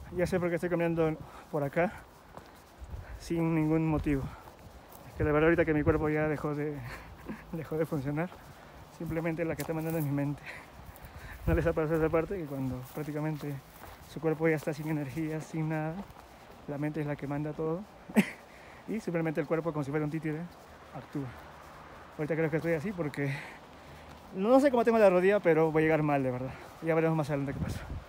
Ya sé por qué estoy caminando por acá sin ningún motivo. Es que de verdad ahorita que mi cuerpo ya dejó de funcionar, simplemente la que está mandando es mi mente. No les ha pasado esa parte que cuando prácticamente su cuerpo ya está sin energía, sin nada, la mente es la que manda todo y simplemente el cuerpo, como si fuera un títere, actúa. Ahorita creo que estoy así porque no sé cómo tengo la rodilla, pero voy a llegar mal, de verdad. Ya veremos más adelante qué pasa.